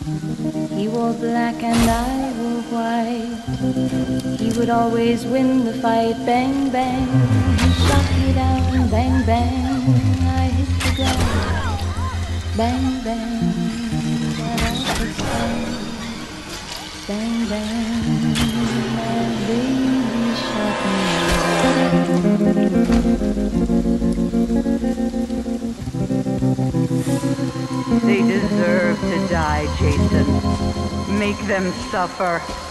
He wore black and I wore white. He would always win the fight. Bang, bang, he shot me down. Bang, bang, I hit the ground. Bang, bang, that awful sound. Bang, bang, my baby shot me They deserve to die, Jason. Make them suffer.